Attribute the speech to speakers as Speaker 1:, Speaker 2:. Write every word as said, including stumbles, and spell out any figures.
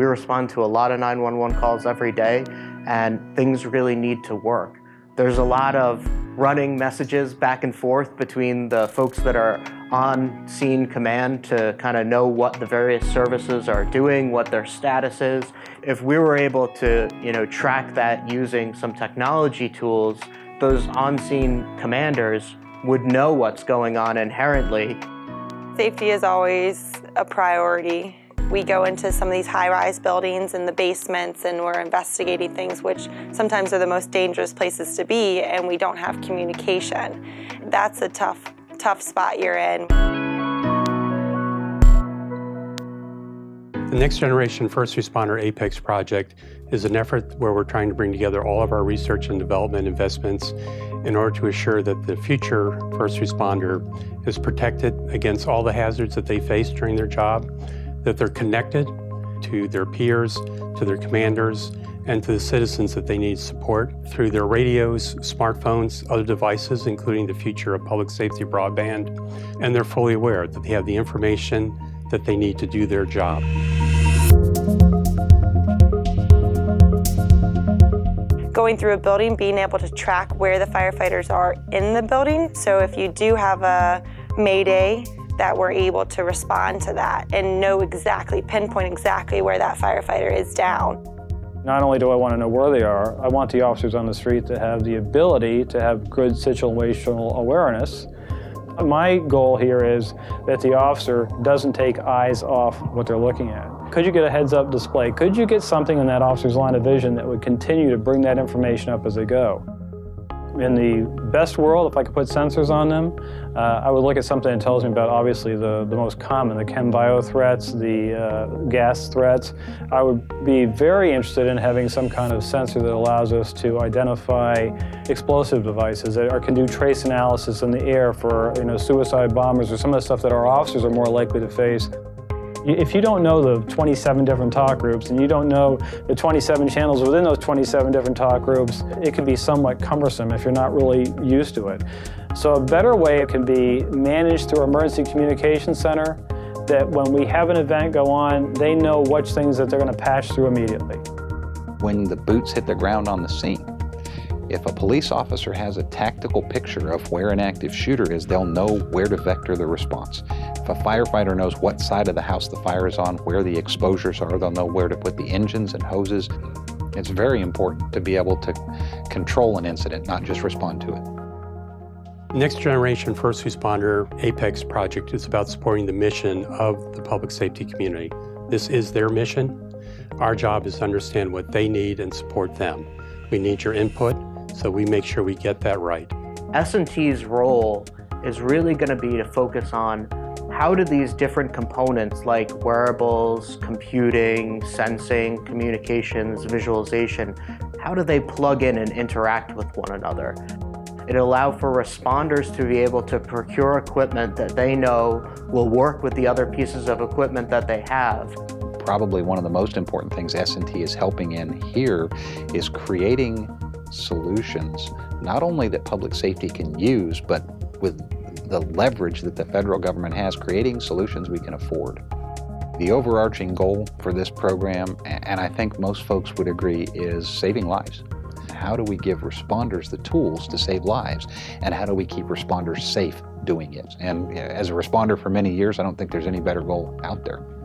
Speaker 1: We respond to a lot of nine one one calls every day, and things really need to work. There's a lot of running messages back and forth between the folks that are on scene command to kind of know what the various services are doing, what their status is. If we were able to, you know, track that using some technology tools, those on-scene commanders would know what's going on inherently.
Speaker 2: Safety is always a priority. We go into some of these high-rise buildings in the basements and we're investigating things which sometimes are the most dangerous places to be, and we don't have communication. That's a tough, tough spot you're in.
Speaker 3: The Next Generation First Responder APEX project is an effort where we're trying to bring together all of our research and development investments in order to assure that the future first responder is protected against all the hazards that they face during their job, that they're connected to their peers, to their commanders, and to the citizens that they need support through their radios, smartphones, other devices, including the future of public safety broadband, and they're fully aware that they have the information that they need to do their job.
Speaker 2: Going through a building, being able to track where the firefighters are in the building. So if you do have a mayday, that we're able to respond to that and know exactly, pinpoint exactly where that firefighter is down.
Speaker 4: Not only do I want to know where they are, I want the officers on the street to have the ability to have good situational awareness. My goal here is that the officer doesn't take eyes off what they're looking at. Could you get a heads-up display? Could you get something in that officer's line of vision that would continue to bring that information up as they go? In the best world, if I could put sensors on them, uh, I would look at something that tells me about, obviously, the, the most common, the chem bio threats, the uh, gas threats. I would be very interested in having some kind of sensor that allows us to identify explosive devices that are, can do trace analysis in the air for, you know, suicide bombers or some of the stuff that our officers are more likely to face. If you don't know the twenty-seven different talk groups and you don't know the twenty-seven channels within those twenty-seven different talk groups, it can be somewhat cumbersome if you're not really used to it. So a better way can be managed through our Emergency Communication Center, that when we have an event go on, they know which things that they're going to patch through immediately.
Speaker 5: When the boots hit the ground on the scene, if a police officer has a tactical picture of where an active shooter is, they'll know where to vector the response. If a firefighter knows what side of the house the fire is on, where the exposures are, they'll know where to put the engines and hoses. It's very important to be able to control an incident, not just respond to it.
Speaker 3: Next Generation First Responder APEX project is about supporting the mission of the public safety community. This is their mission. Our job is to understand what they need and support them. We need your input, so we make sure we get that right.
Speaker 1: S and T's role is really going to be to focus on how do these different components like wearables, computing, sensing, communications, visualization, how do they plug in and interact with one another? It'll allow for responders to be able to procure equipment that they know will work with the other pieces of equipment that they have.
Speaker 5: Probably one of the most important things S and T is helping in here is creating solutions, not only that public safety can use, but with the leverage that the federal government has, creating solutions we can afford. The overarching goal for this program, and I think most folks would agree, is saving lives. How do we give responders the tools to save lives? And how do we keep responders safe doing it? And as a responder for many years, I don't think there's any better goal out there.